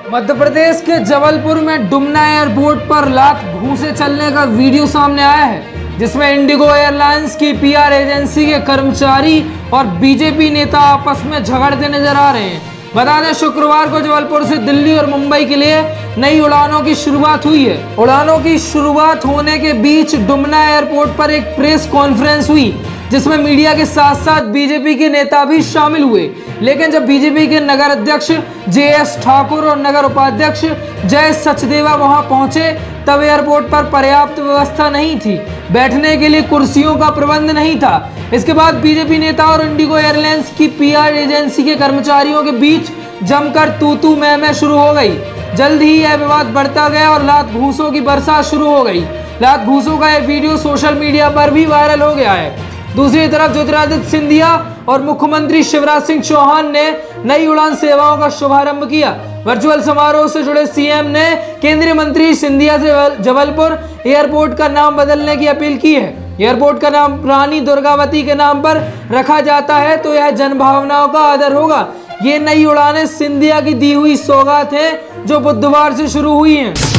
मध्य प्रदेश के जबलपुर में डुमना एयरपोर्ट पर लात घूंसे चलने का वीडियो सामने आया है, जिसमें इंडिगो एयरलाइंस की पीआर एजेंसी के कर्मचारी और बीजेपी नेता आपस में झगड़ते नजर आ रहे हैं। बता दें, शुक्रवार को जबलपुर से दिल्ली और मुंबई के लिए नई उड़ानों की शुरुआत हुई है। उड़ानों की शुरुआत होने के बीच डुमना एयरपोर्ट पर एक प्रेस कॉन्फ्रेंस हुई, जिसमें मीडिया के साथ साथ बीजेपी के नेता भी शामिल हुए। लेकिन जब बीजेपी के नगर अध्यक्ष जेएस ठाकुर और नगर उपाध्यक्ष जय सचदेवा वहां पहुंचे, तब एयरपोर्ट पर पर्याप्त व्यवस्था नहीं थी, बैठने के लिए कुर्सियों का प्रबंध नहीं था। इसके बाद बीजेपी नेता और इंडिगो एयरलाइंस की पीआर एजेंसी के कर्मचारियों के बीच जमकर तू मैं शुरू हो गई। जल्द ही यह विवाद बढ़ता गया और लात घूंसों की बरसात शुरू हो गई। लात घूंसों का यह वीडियो सोशल मीडिया पर भी वायरल हो गया है। दूसरी तरफ ज्योतिरादित्य सिंधिया और मुख्यमंत्री शिवराज सिंह चौहान ने नई उड़ान सेवाओं का शुभारंभ किया। वर्चुअल समारोह से जुड़े सीएम ने केंद्रीय मंत्री सिंधिया से जबलपुर एयरपोर्ट का नाम बदलने की अपील की है। एयरपोर्ट का नाम रानी दुर्गावती के नाम पर रखा जाता है तो यह जनभावनाओं का आदर होगा। ये नई उड़ानें सिंधिया की दी हुई सौगात है, जो बुधवार से शुरू हुई हैं।